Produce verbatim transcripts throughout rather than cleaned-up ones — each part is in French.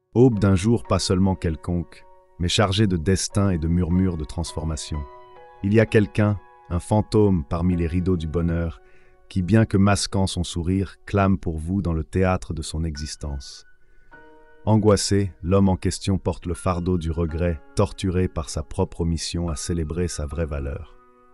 Aube d'un jour pas seulement quelconque, mais chargé de destin et de murmures de transformation. Il y a quelqu'un, un fantôme parmi les rideaux du bonheur, qui, bien que masquant son sourire, clame pour vous dans le théâtre de son existence. Angoissé, l'homme en question porte le fardeau du regret, torturé par sa propre omission à célébrer sa vraie valeur.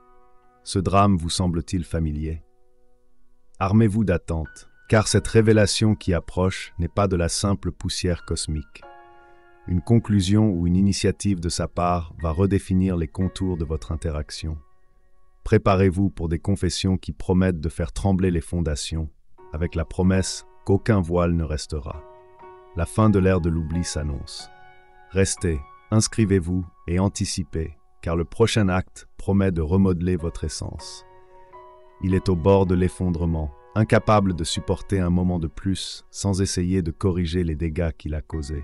Ce drame vous semble-t-il familier? Armez-vous d'attente, car cette révélation qui approche n'est pas de la simple poussière cosmique. Une conclusion ou une initiative de sa part va redéfinir les contours de votre interaction. Préparez-vous pour des confessions qui promettent de faire trembler les fondations, avec la promesse qu'aucun voile ne restera. La fin de l'ère de l'oubli s'annonce. Restez, inscrivez-vous et anticipez, car le prochain acte promet de remodeler votre essence. Il est au bord de l'effondrement, incapable de supporter un moment de plus sans essayer de corriger les dégâts qu'il a causés.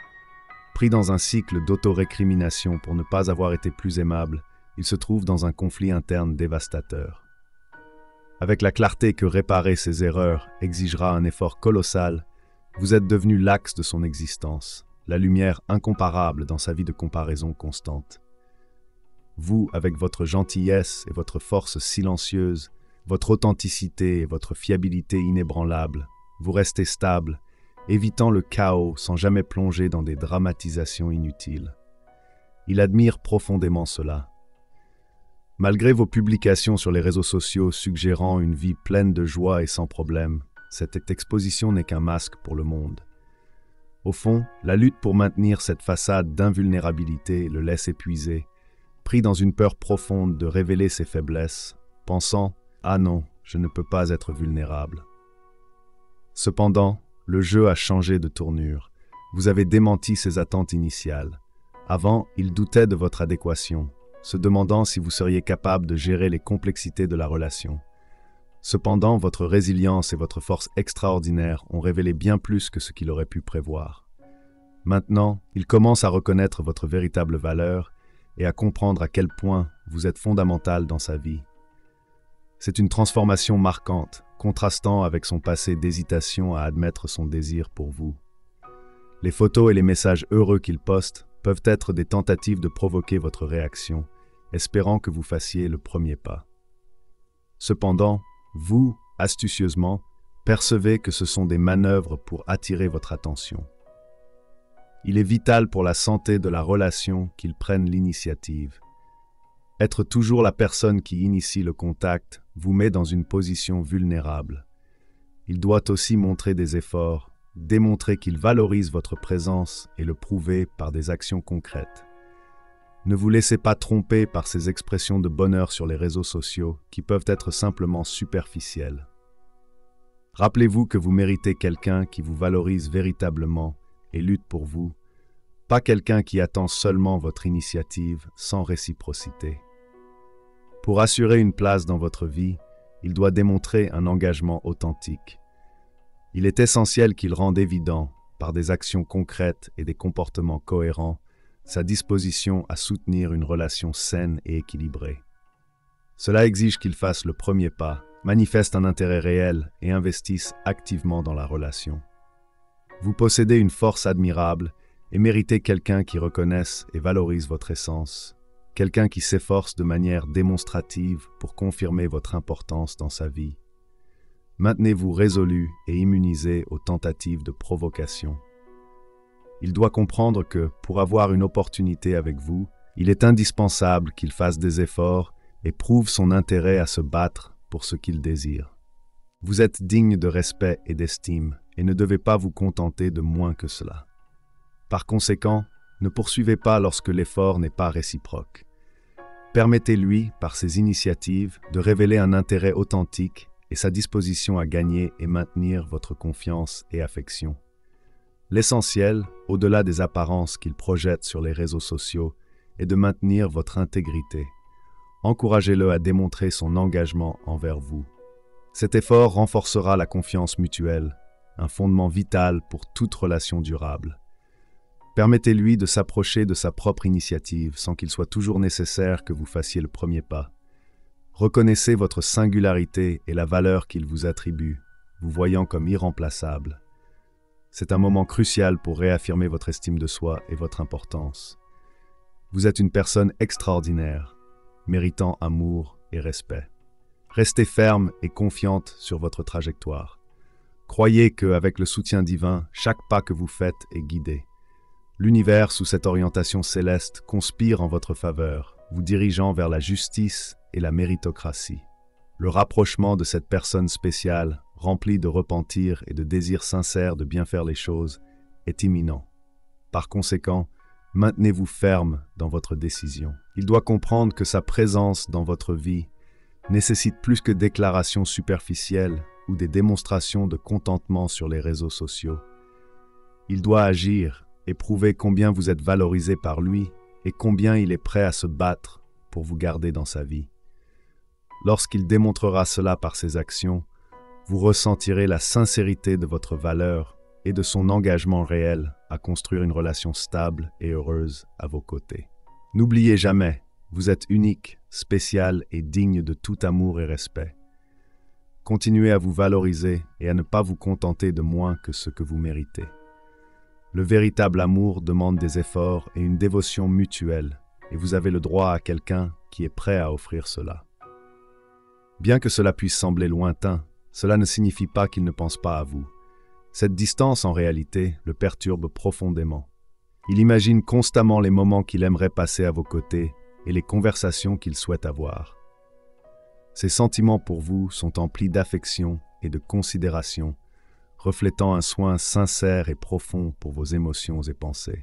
Pris dans un cycle d'autorécrimination pour ne pas avoir été plus aimable, il se trouve dans un conflit interne dévastateur. Avec la clarté que réparer ses erreurs exigera un effort colossal, vous êtes devenu l'axe de son existence, la lumière incomparable dans sa vie de comparaison constante. Vous, avec votre gentillesse et votre force silencieuse, votre authenticité et votre fiabilité inébranlable, vous restez stable, évitant le chaos sans jamais plonger dans des dramatisations inutiles. Il admire profondément cela. Malgré vos publications sur les réseaux sociaux suggérant une vie pleine de joie et sans problème, cette exposition n'est qu'un masque pour le monde. Au fond, la lutte pour maintenir cette façade d'invulnérabilité le laisse épuisé, pris dans une peur profonde de révéler ses faiblesses, pensant « Ah non, je ne peux pas être vulnérable ». Cependant, le jeu a changé de tournure. Vous avez démenti ses attentes initiales. Avant, il doutait de votre adéquation, se demandant si vous seriez capable de gérer les complexités de la relation. Cependant, votre résilience et votre force extraordinaire ont révélé bien plus que ce qu'il aurait pu prévoir. Maintenant, il commence à reconnaître votre véritable valeur et à comprendre à quel point vous êtes fondamental dans sa vie. C'est une transformation marquante, contrastant avec son passé d'hésitation à admettre son désir pour vous. Les photos et les messages heureux qu'il poste peuvent être des tentatives de provoquer votre réaction, espérant que vous fassiez le premier pas. Cependant, vous, astucieusement, percevez que ce sont des manœuvres pour attirer votre attention. Il est vital pour la santé de la relation qu'il prenne l'initiative. Être toujours la personne qui initie le contact vous met dans une position vulnérable. Il doit aussi montrer des efforts, démontrer qu'il valorise votre présence et le prouver par des actions concrètes. Ne vous laissez pas tromper par ces expressions de bonheur sur les réseaux sociaux qui peuvent être simplement superficielles. Rappelez-vous que vous méritez quelqu'un qui vous valorise véritablement et lutte pour vous, pas quelqu'un qui attend seulement votre initiative sans réciprocité. Pour assurer une place dans votre vie, il doit démontrer un engagement authentique. Il est essentiel qu'il rende évident, par des actions concrètes et des comportements cohérents, sa disposition à soutenir une relation saine et équilibrée. Cela exige qu'il fasse le premier pas, manifeste un intérêt réel et investisse activement dans la relation. Vous possédez une force admirable et méritez quelqu'un qui reconnaisse et valorise votre essence, quelqu'un qui s'efforce de manière démonstrative pour confirmer votre importance dans sa vie. Maintenez-vous résolu et immunisé aux tentatives de provocation. Il doit comprendre que, pour avoir une opportunité avec vous, il est indispensable qu'il fasse des efforts et prouve son intérêt à se battre pour ce qu'il désire. Vous êtes digne de respect et d'estime et ne devez pas vous contenter de moins que cela. Par conséquent, ne poursuivez pas lorsque l'effort n'est pas réciproque. Permettez-lui, par ses initiatives, de révéler un intérêt authentique et sa disposition à gagner et maintenir votre confiance et affection. L'essentiel, au-delà des apparences qu'il projette sur les réseaux sociaux, est de maintenir votre intégrité. Encouragez-le à démontrer son engagement envers vous. Cet effort renforcera la confiance mutuelle, un fondement vital pour toute relation durable. Permettez-lui de s'approcher de sa propre initiative sans qu'il soit toujours nécessaire que vous fassiez le premier pas. Reconnaissez votre singularité et la valeur qu'il vous attribue, vous voyant comme irremplaçable. C'est un moment crucial pour réaffirmer votre estime de soi et votre importance. Vous êtes une personne extraordinaire, méritant amour et respect. Restez ferme et confiante sur votre trajectoire. Croyez qu'avec le soutien divin, chaque pas que vous faites est guidé. L'univers, sous cette orientation céleste, conspire en votre faveur, vous dirigeant vers la justice et la méritocratie. Le rapprochement de cette personne spéciale, remplie de repentir et de désir sincère de bien faire les choses, est imminent. Par conséquent, maintenez-vous ferme dans votre décision. Il doit comprendre que sa présence dans votre vie nécessite plus que déclarations superficielles ou des démonstrations de contentement sur les réseaux sociaux. Il doit agir et prouver combien vous êtes valorisé par lui et combien il est prêt à se battre pour vous garder dans sa vie. Lorsqu'il démontrera cela par ses actions, vous ressentirez la sincérité de votre valeur et de son engagement réel à construire une relation stable et heureuse à vos côtés. N'oubliez jamais, vous êtes unique, spécial et digne de tout amour et respect. Continuez à vous valoriser et à ne pas vous contenter de moins que ce que vous méritez. Le véritable amour demande des efforts et une dévotion mutuelle, et vous avez le droit à quelqu'un qui est prêt à offrir cela. Bien que cela puisse sembler lointain, cela ne signifie pas qu'il ne pense pas à vous. Cette distance, en réalité, le perturbe profondément. Il imagine constamment les moments qu'il aimerait passer à vos côtés et les conversations qu'il souhaite avoir. Ses sentiments pour vous sont emplis d'affection et de considération, reflétant un soin sincère et profond pour vos émotions et pensées.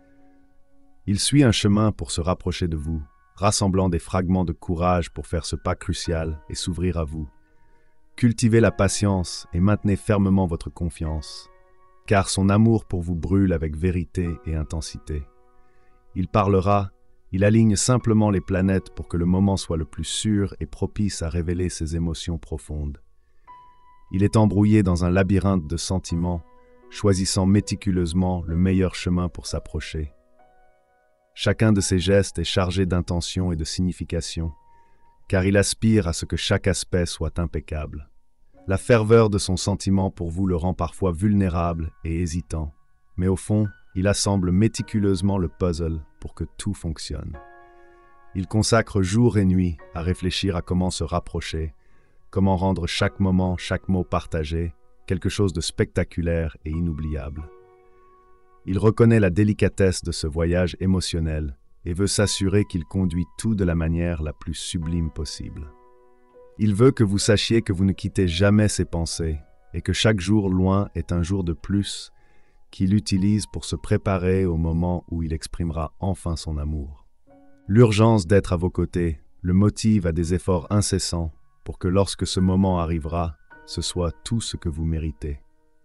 Il suit un chemin pour se rapprocher de vous, rassemblant des fragments de courage pour faire ce pas crucial et s'ouvrir à vous. Cultivez la patience et maintenez fermement votre confiance, car son amour pour vous brûle avec vérité et intensité. Il parlera, il aligne simplement les planètes pour que le moment soit le plus sûr et propice à révéler ses émotions profondes. Il est embrouillé dans un labyrinthe de sentiments, choisissant méticuleusement le meilleur chemin pour s'approcher. Chacun de ses gestes est chargé d'intention et de signification, car il aspire à ce que chaque aspect soit impeccable. La ferveur de son sentiment pour vous le rend parfois vulnérable et hésitant, mais au fond, il assemble méticuleusement le puzzle pour que tout fonctionne. Il consacre jour et nuit à réfléchir à comment se rapprocher, comment rendre chaque moment, chaque mot partagé, quelque chose de spectaculaire et inoubliable. Il reconnaît la délicatesse de ce voyage émotionnel et veut s'assurer qu'il conduit tout de la manière la plus sublime possible. Il veut que vous sachiez que vous ne quittez jamais ses pensées et que chaque jour loin est un jour de plus qu'il utilise pour se préparer au moment où il exprimera enfin son amour. L'urgence d'être à vos côtés le motive à des efforts incessants pour que lorsque ce moment arrivera, ce soit tout ce que vous méritez.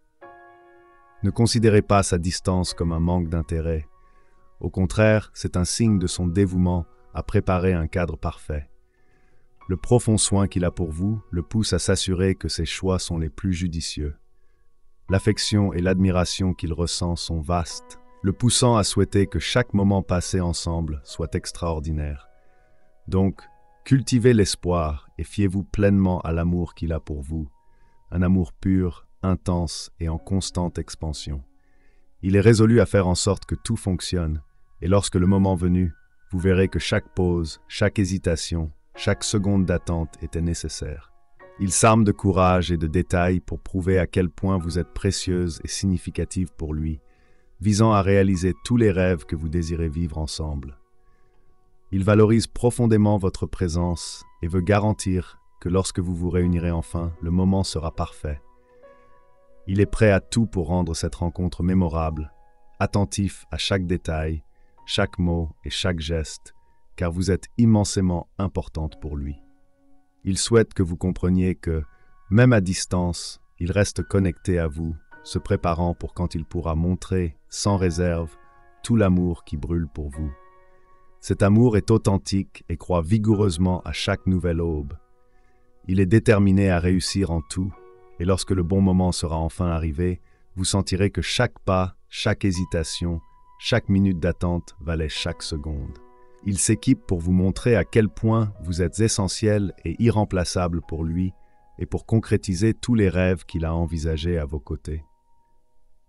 Ne considérez pas sa distance comme un manque d'intérêt. Au contraire, c'est un signe de son dévouement à préparer un cadre parfait. Le profond soin qu'il a pour vous le pousse à s'assurer que ses choix sont les plus judicieux. L'affection et l'admiration qu'il ressent sont vastes, le poussant à souhaiter que chaque moment passé ensemble soit extraordinaire. Donc, cultivez l'espoir et fiez-vous pleinement à l'amour qu'il a pour vous, un amour pur, intense et en constante expansion. Il est résolu à faire en sorte que tout fonctionne, et lorsque le moment venu, vous verrez que chaque pause, chaque hésitation, chaque seconde d'attente était nécessaire. Il s'arme de courage et de détails pour prouver à quel point vous êtes précieuse et significative pour lui, visant à réaliser tous les rêves que vous désirez vivre ensemble. Il valorise profondément votre présence et veut garantir que lorsque vous vous réunirez enfin, le moment sera parfait. Il est prêt à tout pour rendre cette rencontre mémorable, attentif à chaque détail, chaque mot et chaque geste, car vous êtes immensément importante pour lui. Il souhaite que vous compreniez que, même à distance, il reste connecté à vous, se préparant pour quand il pourra montrer, sans réserve, tout l'amour qui brûle pour vous. Cet amour est authentique et croit vigoureusement à chaque nouvelle aube. Il est déterminé à réussir en tout, et lorsque le bon moment sera enfin arrivé, vous sentirez que chaque pas, chaque hésitation, chaque minute d'attente valait chaque seconde. Il s'équipe pour vous montrer à quel point vous êtes essentiel et irremplaçable pour lui et pour concrétiser tous les rêves qu'il a envisagés à vos côtés.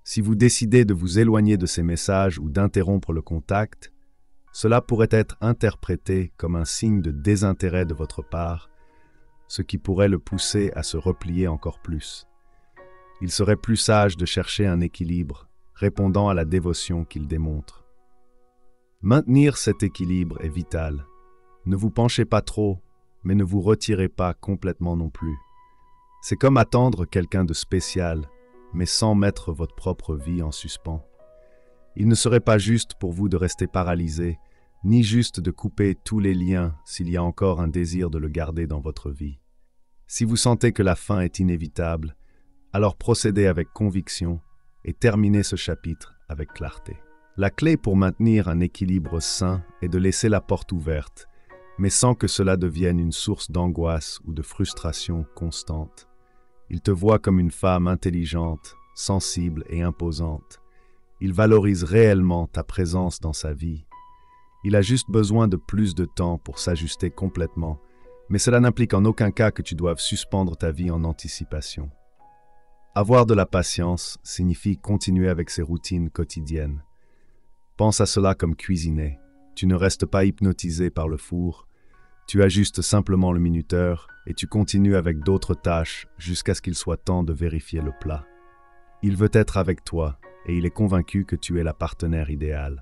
Si vous décidez de vous éloigner de ces messages ou d'interrompre le contact, cela pourrait être interprété comme un signe de désintérêt de votre part, ce qui pourrait le pousser à se replier encore plus. Il serait plus sage de chercher un équilibre, répondant à la dévotion qu'il démontre. Maintenir cet équilibre est vital. Ne vous penchez pas trop, mais ne vous retirez pas complètement non plus. C'est comme attendre quelqu'un de spécial, mais sans mettre votre propre vie en suspens. Il ne serait pas juste pour vous de rester paralysé, ni juste de couper tous les liens s'il y a encore un désir de le garder dans votre vie. Si vous sentez que la fin est inévitable, alors procédez avec conviction et terminez ce chapitre avec clarté. La clé pour maintenir un équilibre sain est de laisser la porte ouverte, mais sans que cela devienne une source d'angoisse ou de frustration constante. Il te voit comme une femme intelligente, sensible et imposante. Il valorise réellement ta présence dans sa vie. Il a juste besoin de plus de temps pour s'ajuster complètement, mais cela n'implique en aucun cas que tu doives suspendre ta vie en anticipation. Avoir de la patience signifie continuer avec ses routines quotidiennes. Pense à cela comme cuisiner. Tu ne restes pas hypnotisé par le four, tu ajustes simplement le minuteur et tu continues avec d'autres tâches jusqu'à ce qu'il soit temps de vérifier le plat. Il veut être avec toi et il est convaincu que tu es la partenaire idéale.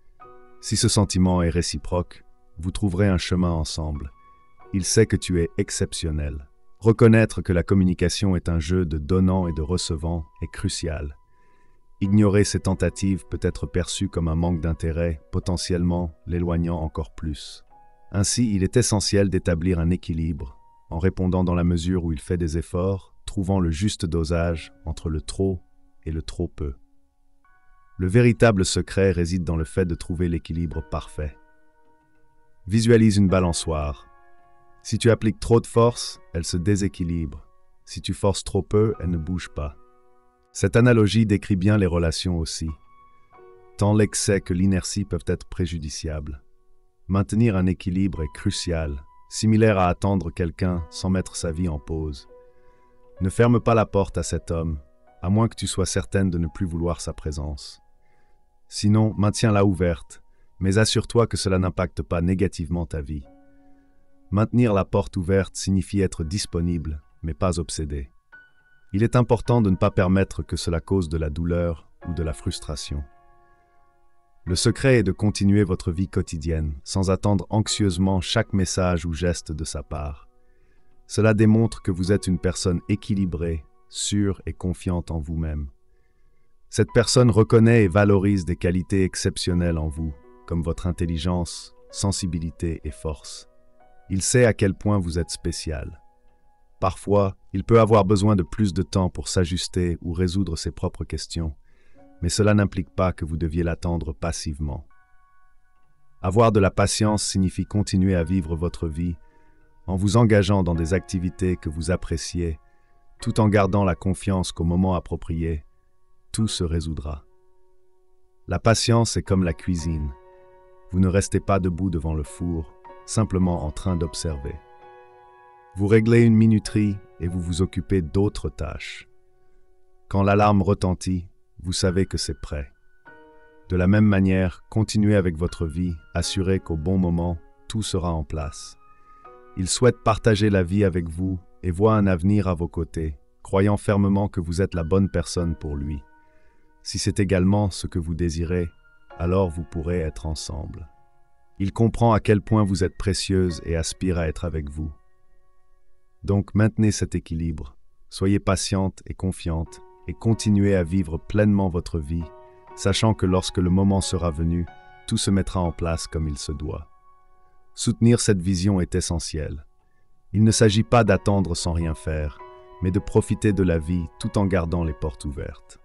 Si ce sentiment est réciproque, vous trouverez un chemin ensemble. Il sait que tu es exceptionnel. Reconnaître que la communication est un jeu de donnant et de recevant est crucial. Ignorer ces tentatives peut être perçu comme un manque d'intérêt, potentiellement l'éloignant encore plus. Ainsi, il est essentiel d'établir un équilibre, en répondant dans la mesure où il fait des efforts, trouvant le juste dosage entre le trop et le trop peu. Le véritable secret réside dans le fait de trouver l'équilibre parfait. Visualise une balançoire. Si tu appliques trop de force, elle se déséquilibre. Si tu forces trop peu, elle ne bouge pas. Cette analogie décrit bien les relations aussi. Tant l'excès que l'inertie peuvent être préjudiciables. Maintenir un équilibre est crucial, similaire à attendre quelqu'un sans mettre sa vie en pause. Ne ferme pas la porte à cet homme, à moins que tu sois certaine de ne plus vouloir sa présence. Sinon, maintiens-la ouverte, mais assure-toi que cela n'impacte pas négativement ta vie. Maintenir la porte ouverte signifie être disponible, mais pas obsédé. Il est important de ne pas permettre que cela cause de la douleur ou de la frustration. Le secret est de continuer votre vie quotidienne, sans attendre anxieusement chaque message ou geste de sa part. Cela démontre que vous êtes une personne équilibrée, sûre et confiante en vous-même. Cette personne reconnaît et valorise des qualités exceptionnelles en vous, comme votre intelligence, sensibilité et force. Il sait à quel point vous êtes spécial. Parfois, il peut avoir besoin de plus de temps pour s'ajuster ou résoudre ses propres questions, mais cela n'implique pas que vous deviez l'attendre passivement. Avoir de la patience signifie continuer à vivre votre vie en vous engageant dans des activités que vous appréciez, tout en gardant la confiance qu'au moment approprié, tout se résoudra. La patience est comme la cuisine. Vous ne restez pas debout devant le four, simplement en train d'observer. Vous réglez une minuterie et vous vous occupez d'autres tâches. Quand l'alarme retentit, vous savez que c'est prêt. De la même manière, continuez avec votre vie, assurez qu'au bon moment, tout sera en place. Il souhaite partager la vie avec vous et voit un avenir à vos côtés, croyant fermement que vous êtes la bonne personne pour lui. Si c'est également ce que vous désirez, alors vous pourrez être ensemble. Il comprend à quel point vous êtes précieuse et aspire à être avec vous. Donc maintenez cet équilibre, soyez patiente et confiante, et continuez à vivre pleinement votre vie, sachant que lorsque le moment sera venu, tout se mettra en place comme il se doit. Soutenir cette vision est essentiel. Il ne s'agit pas d'attendre sans rien faire, mais de profiter de la vie tout en gardant les portes ouvertes.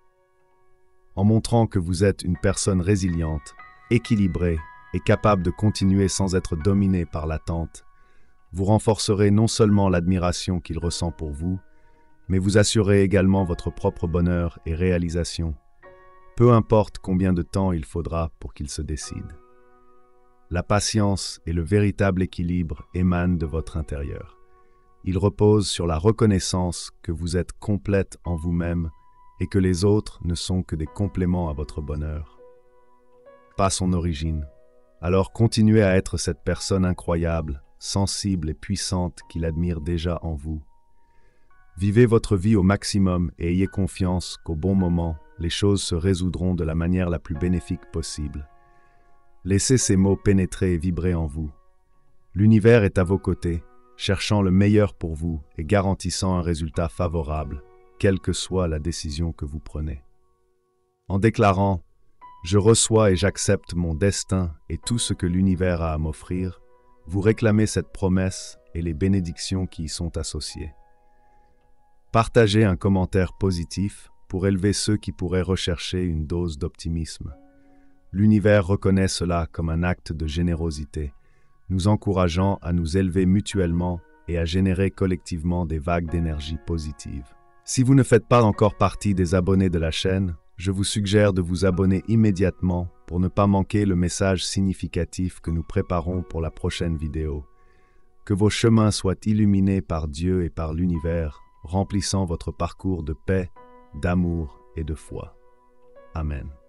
En montrant que vous êtes une personne résiliente, équilibrée et capable de continuer sans être dominée par l'attente, vous renforcerez non seulement l'admiration qu'il ressent pour vous, mais vous assurez également votre propre bonheur et réalisation, peu importe combien de temps il faudra pour qu'il se décide. La patience et le véritable équilibre émanent de votre intérieur. Ils reposent sur la reconnaissance que vous êtes complète en vous-même et que les autres ne sont que des compléments à votre bonheur, pas son origine. Alors continuez à être cette personne incroyable, sensible et puissante qu'il admire déjà en vous. Vivez votre vie au maximum et ayez confiance qu'au bon moment, les choses se résoudront de la manière la plus bénéfique possible. Laissez ces mots pénétrer et vibrer en vous. L'univers est à vos côtés, cherchant le meilleur pour vous et garantissant un résultat favorable, quelle que soit la décision que vous prenez. En déclarant « Je reçois et j'accepte mon destin et tout ce que l'univers a à m'offrir », vous réclamez cette promesse et les bénédictions qui y sont associées. Partagez un commentaire positif pour élever ceux qui pourraient rechercher une dose d'optimisme. L'univers reconnaît cela comme un acte de générosité, nous encourageant à nous élever mutuellement et à générer collectivement des vagues d'énergie positive. Si vous ne faites pas encore partie des abonnés de la chaîne, je vous suggère de vous abonner immédiatement pour ne pas manquer le message significatif que nous préparons pour la prochaine vidéo. Que vos chemins soient illuminés par Dieu et par l'univers, remplissant votre parcours de paix, d'amour et de foi. Amen.